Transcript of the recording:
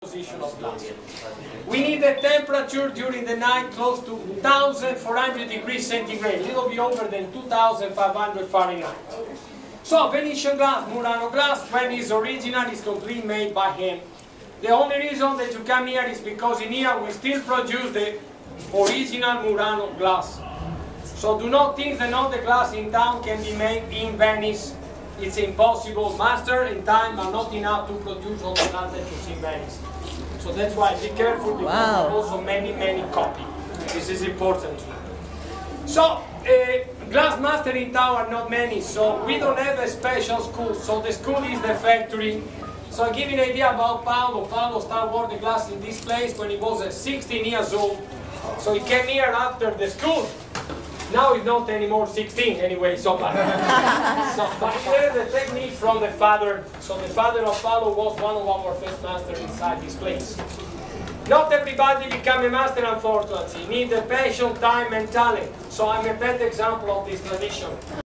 Position of glass. We need a temperature during the night close to 1400 degrees centigrade, a little bit over than 2500 Fahrenheit. So Venetian glass, Murano glass, when it's original, is completely made by hand. The only reason that you come here is because in here we still produce the original Murano glass. So do not think that all the glass in town can be made in Venice. It's impossible. Master in time are not enough to produce all the glass that you see in Venice. So that's why be careful, because there are also many copies. This is important. So glass master in town are not many, so we don't have a special school. So the school is the factory. So I'll give you an idea about Paolo. Paolo started working glass in this place when he was 16 years old. So he came here after the school. Now he's not anymore 16 anyway, but he learned the technique from the father. So the father of Paolo was one of our first masters inside this place. Not everybody become a master, unfortunately. You need the passion, time and talent. So I'm a bad example of this tradition.